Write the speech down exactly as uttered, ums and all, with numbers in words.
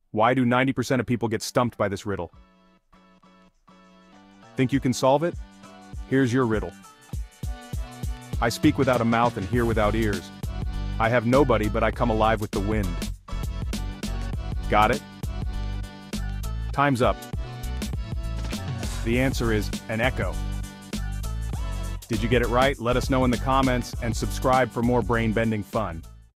Why do ninety percent of people get stumped by this riddle? Think you can solve it? Here's your riddle. I speak without a mouth and hear without ears. I have nobody but I come alive with the wind. Got it? Time's up. The answer is an echo. Did you get it right? Let us know in the comments and subscribe for more brain-bending fun.